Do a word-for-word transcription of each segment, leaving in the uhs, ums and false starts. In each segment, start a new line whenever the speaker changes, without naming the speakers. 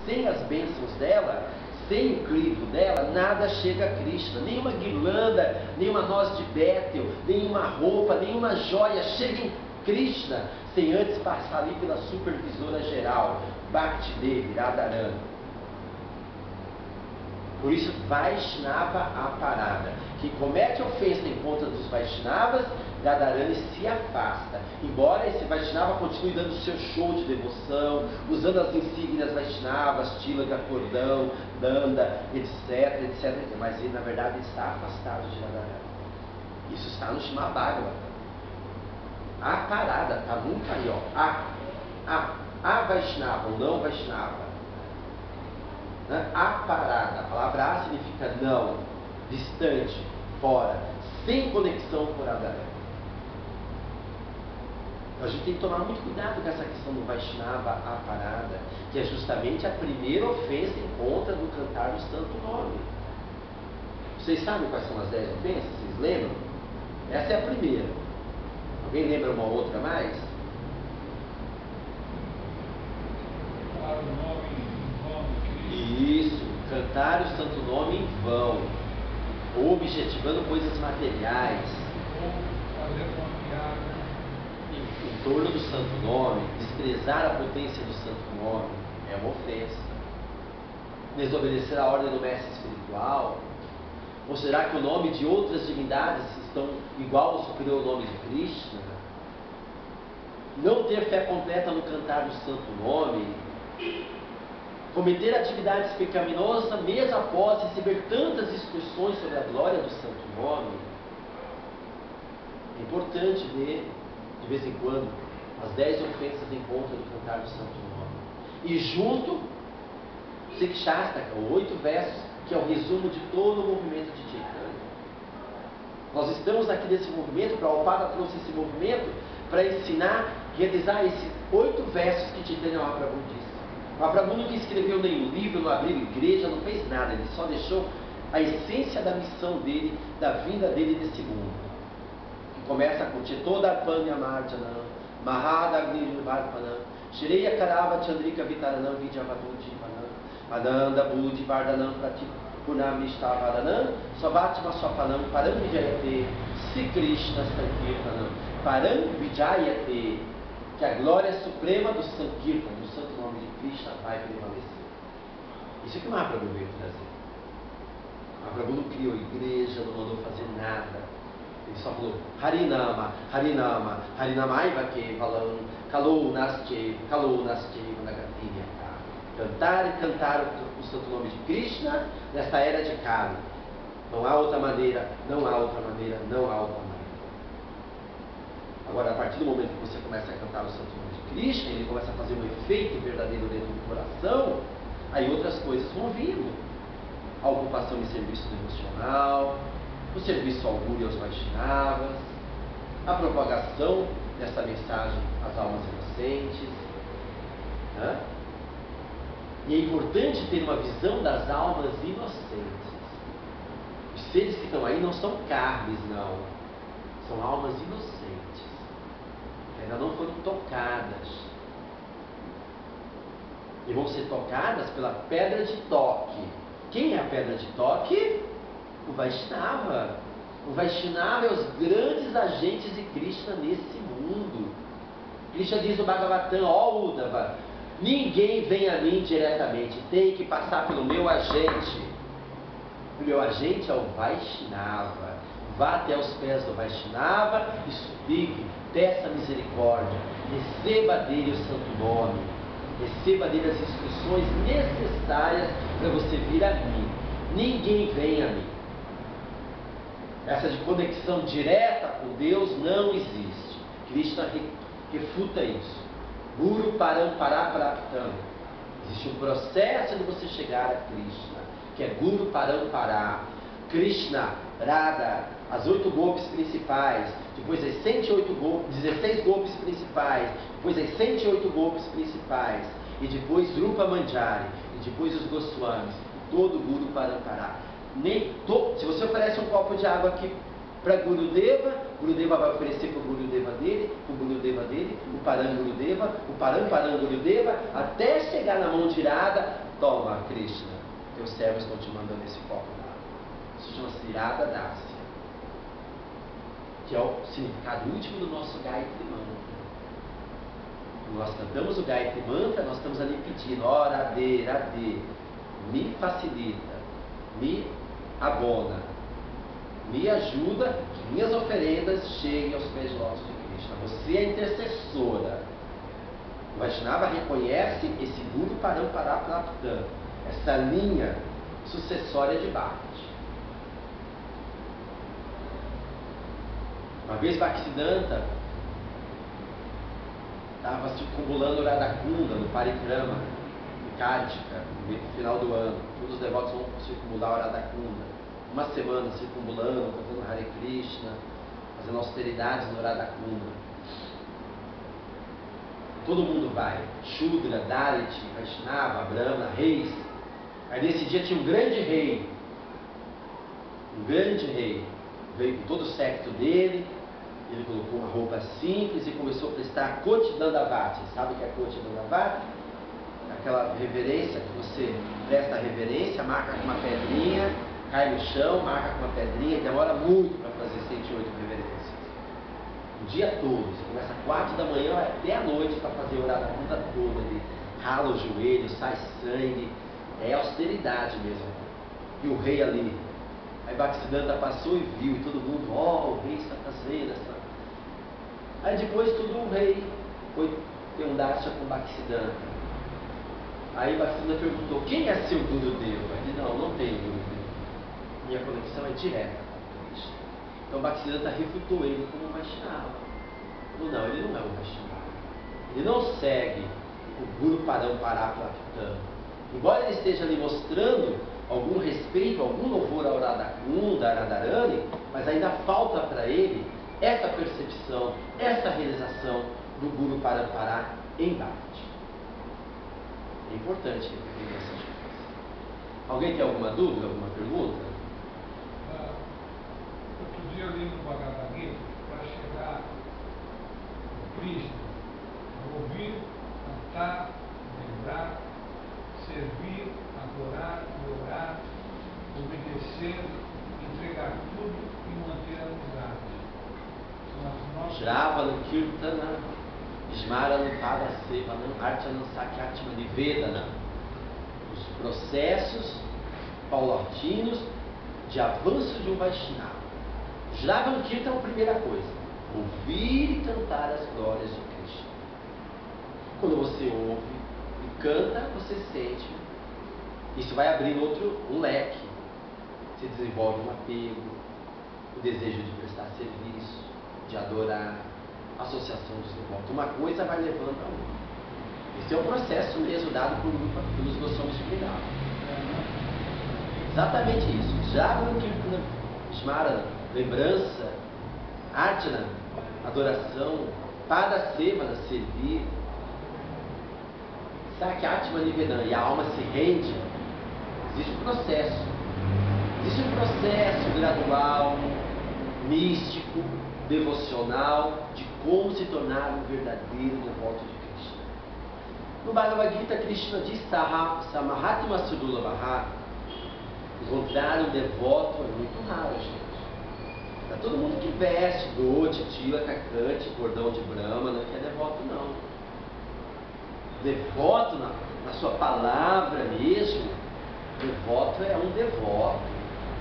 sem as bênçãos dela, sem o crivo dela, nada chega a Krishna. Nenhuma guirlanda, nenhuma noz de Bétel, nenhuma roupa, nenhuma joia chega em Krishna sem antes passar ali pela supervisora geral, Bhakti Devi, Radharani. Por isso, Vaishnava Aparada. Quem comete ofensa em conta dos Vaishnavas, Radharani se afasta. Embora esse Vaishnava continue dando seu show de devoção, usando as insígnias Vaishnavas, Tilaka, cordão, danda, etc, etc, etc. Mas ele, na verdade, está afastado de Radharani. Isso está no Srimad Bhagavatam. A parada, está nunca aí, ó. A, a, a Vaishnava, ou não Vaishnava. A parada, a palavra A significa não, distante, fora, sem conexão com Radharani. A gente tem que tomar muito cuidado com essa questão do Vaishnava a parada, que é justamente a primeira ofensa em contra do cantar do santo nome. Vocês sabem quais são as dez ofensas? Vocês lembram? Essa é a primeira. Alguém lembra uma outra mais?
Claro, o nome.
Isso, cantar o santo nome em vão, ou objetivando coisas materiais,
Ou fazer uma piada.
em, em torno do santo nome, desprezar a potência do santo nome, é uma ofensa. Desobedecer a ordem do mestre espiritual, considerar que o nome de outras divindades estão igual ou superior ao nome de Krishna, não ter fé completa no cantar do santo nome, cometer atividades pecaminosas mesmo após receber tantas instruções sobre a glória do santo nome. É importante ver, de vez em quando, as dez ofensas em contra do cantar do santo nome. E junto, Sikshastaka, oito versos, que é o resumo de todo o movimento de Chaitanya. Nós estamos aqui nesse movimento, Prabhupada trouxe esse movimento para ensinar, realizar esses oito versos que Chaitanya Mahaprabhu disse. O Mahaprabhu nunca escreveu nenhum livro, não abriu igreja, não fez nada. Ele só deixou a essência da missão dele, da vinda dele nesse mundo. Que começa com Chetodarpanya Marjanam, Mahadagnirvarpanam, Shreya Karava Chandrika Vitaranam Vidyavadujivanam, Ananda Buddhi Vardhanam Purnamishtavanam, Svatima Swapanam, Param Vijayate, Sri Krishna Sankirtanam, Param Vijayate. Que a glória suprema do Sankirtan, do santo nome de Krishna, vai prevalecer. Isso é que o Mahaprabhu veio trazer. O Mahaprabhu não criou igreja, não mandou fazer nada. Ele só falou Harinama, Harinama, Harinama Aivake Valam, Kalou Nasche, Kalou Nasche, Vanagatinya. Cantar e cantar o, o santo nome de Krishna nesta era de Kali. Não há outra maneira, não há outra maneira, não há outra maneira. Agora, a partir do momento que você começa a cantar o santo nome de Krishna, ele começa a fazer um efeito verdadeiro dentro do coração, aí outras coisas vão vindo. A ocupação em serviço devocional, o serviço ao Guru e aos Vaishnavas, a propagação dessa mensagem às almas inocentes. Né? E é importante ter uma visão das almas inocentes. Os seres que estão aí não são carnes, não. São almas inocentes. Ainda não foram tocadas. E vão ser tocadas pela pedra de toque. Quem é a pedra de toque? O Vaishnava. O Vaishnava é os grandes agentes de Krishna nesse mundo. Krishna diz no Bhagavatam, ó Uddhava, ninguém vem a mim diretamente, tem que passar pelo meu agente. O meu agente é o Vaishnava. Vá até os pés do Vaishnava e suplique, peça misericórdia, receba dele o santo nome, receba dele as instruções necessárias para você vir a mim. Ninguém vem a mim. Essa de conexão direta com Deus não existe. Krishna refuta isso. Guru Parampara Praptam. Existe um processo de você chegar a Krishna, que é Guru Parampara. Krishna, Radha, as oito golpes principais, depois as cento e oito golpes, dezesseis golpes principais, depois as cento e oito golpes principais, e depois Rupa Manjari, e depois os Goswamis, e todo Guru Parampara. Nem to, se você oferece um copo de água aqui para Gurudeva, Gurudeva vai oferecer para o Gurudeva dele, para o Gurudeva dele, o Param Gurudeva, o Param Param Gurudeva, até chegar na mão de Radha, Toma, Krishna, teus servos estão te mandando esse copo d'água. Isso chama-se Radha Dasya, que é o significado último do nosso Gayatri Mantra. Quando nós cantamos o Gayatri Mantra, nós estamos ali pedindo, ó Radhe, Radhe, me facilita, me abona, me ajuda que minhas oferendas cheguem aos pés de lótus de Krishna. Você é intercessora. O Vaishnava reconhece esse Guru Parampara Prapta, essa linha sucessória de Bhakti. Uma vez Bhaktisiddhanta estava circunambulando Radhakunda no Parikrama, em Kartika, no final do ano. Todos os devotos vão circunambular o Radhakunda. Uma semana circunambulando, cantando Hare Krishna, fazendo austeridades no Radhakunda. Todo mundo vai, Shudra, Dalit, Vaishnava, Brahmana, reis. Aí nesse dia tinha um grande rei, um grande rei, veio com todo o séquito dele, ele colocou uma roupa simples e começou a prestar Koti Dandavati. Sabe o que é Koti Dandavati? Aquela reverência que você presta a reverência, marca com uma pedrinha, cai no chão, marca com uma pedrinha, demora muito para fazer cento e oito reverências. O dia todo, você começa às quatro da manhã até a noite para fazer o horário da bunda toda, ele rala o joelho, sai sangue, é austeridade mesmo. E o rei ali, aí Bhaktisiddhanta passou e viu, e todo mundo, ó, oh, o rei está fazendo essa. Aí depois tudo o rei foi ter um darsha com Bhaktisiddhanta. Aí Bhaktisiddhanta perguntou, quem é seu Guru Deva? Ele disse, não, não tem Guru Deva. Minha conexão é direta com Krishna. Então Bhaktisiddhanta refutou ele como Vaishnava. Falou, não, ele não é um Vaishnava. Ele não segue o Guru Parampara Prapta. Embora ele esteja ali mostrando algum respeito, algum louvor ao Radhakunda, a Radharani, mas ainda falta para ele essa percepção, essa realização do Guru Parampara em Bhakti. É importante entender essas coisas. Alguém tem alguma dúvida, alguma pergunta?
Ah, outro dia eu li no Bhagavad Gita, para chegar no Cristo, ouvir, cantar, lembrar, servir, adorar, orar, obedecer, entregar tudo e manter a amizade. São as nossas...
Shravana, Kirtana, Smarana, Padasevana, Archana, Sakyatma, Nivedana. Os processos paulatinos de avanço de um Vaishnava. Shravana Kirtana é a primeira coisa. Ouvir e cantar as glórias de Krishna. Quando você ouve e canta, você sente. Isso vai abrir outro um leque. Você desenvolve um apego, o desejo de prestar serviço, de adorar, associação dos devotos. Uma coisa vai levando a outra. Esse é o processo mesmo dado por, pelos Goswamis de Vrindavan. Exatamente isso. Jnana, Kirtana, Smarana, lembrança, Archana, adoração, Padasevana, servir, Sakyatma Nivedana, e a alma se rende. Existe um processo. Existe um processo gradual, místico, devocional, de como se tornar um verdadeiro devoto de Krishna. No Bhagavad Gita, Krishna diz, Samahatma Sudulabha, encontrar um devoto é muito raro, gente. Não é todo mundo que veste, dote, tila, cacante, cordão de Brahmana, que é devoto, não. Devoto na, na sua palavra mesmo, devoto é um devoto.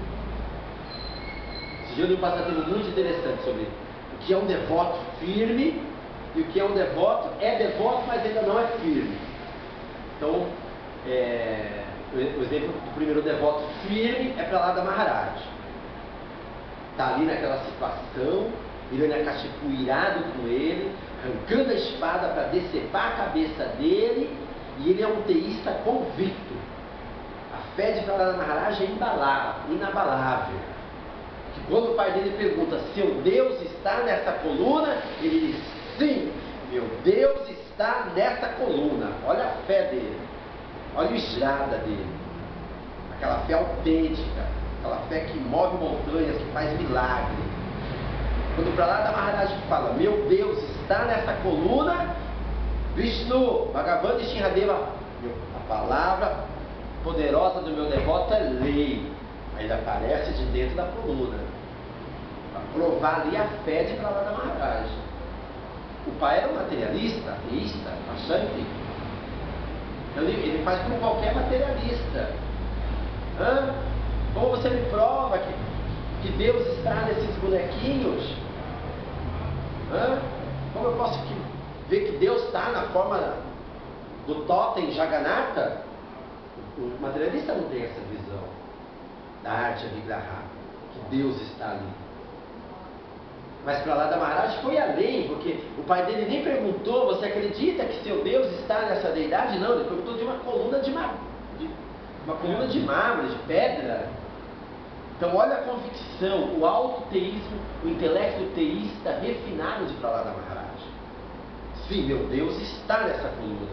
Esse dia eu li um passatempo muito interessante sobre o que é um devoto firme e o que é um devoto, é devoto, mas ainda não é firme. Então, é, o exemplo do primeiro devoto firme é para lá da Maharaj. Está ali naquela situação, Hiranyakashipu irado com ele, arrancando a espada para decepar a cabeça dele, e ele é um teísta convicto. A fé de Prahlada Maharaj é imbalável, inabalável. Que quando o pai dele pergunta, seu Deus está nessa coluna? Ele diz, sim, meu Deus está nessa coluna. Olha a fé dele, olha o Shrada dele, aquela fé autêntica, aquela fé que move montanhas, que faz milagre. Quando Prahlada Maharaj fala, meu Deus está nessa coluna, Vishnu, Bhagavan e Shinradeva, a palavra poderosa do meu devoto é lei. Aí ele aparece de dentro da coluna, para provar ali a fé de Prahlada Maharaj. O pai era um materialista, ateísta, achante. Então ele, ele faz como qualquer materialista. Hã? Como você me prova que, que Deus está nesses bonequinhos? Hã? Como eu posso que, ver que Deus está na forma do totem Jagannatha? O materialista não tem essa visão da arte Vigraha, que Deus está ali. Mas Prahlada Maharaj foi além, porque o pai dele nem perguntou: você acredita que seu Deus está nessa deidade? Não, ele perguntou de uma coluna de, mar... de... uma coluna de mármore, de pedra. Então olha a convicção, o autoteísmo, o intelecto teísta refinado de Prahlada Maharaj. Sim, meu Deus está nessa coluna.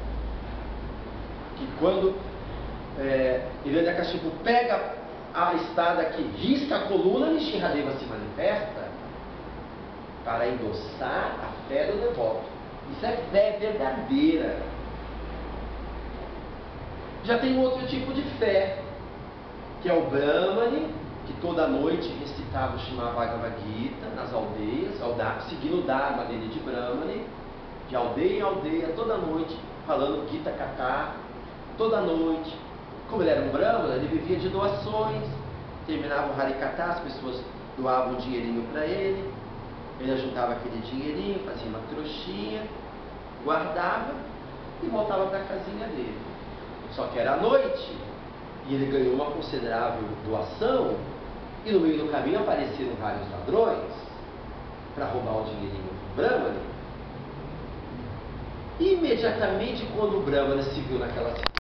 Que quando é, Hiranyakashipu pega a espada que risca a coluna, Nrsimhadeva se manifesta para endossar a fé do devoto. Isso é fé verdadeira. Já tem um outro tipo de fé, que é o Brahmani, que toda noite recitava o Srimad Bhagavad Gita nas aldeias, seguindo o Dharma dele de Brahmani, de aldeia em aldeia, toda noite, falando Gita Katha, toda noite. Como ele era um Brahmana, ele vivia de doações, terminava o Harikatha, as pessoas doavam um dinheirinho para ele, ele ajuntava aquele dinheirinho, fazia uma trouxinha, guardava e voltava para a casinha dele. Só que era à noite, e ele ganhou uma considerável doação, e no meio do caminho apareceram vários ladrões para roubar o dinheirinho do Brahmana. Imediatamente, quando o Brahmana se viu naquela situação,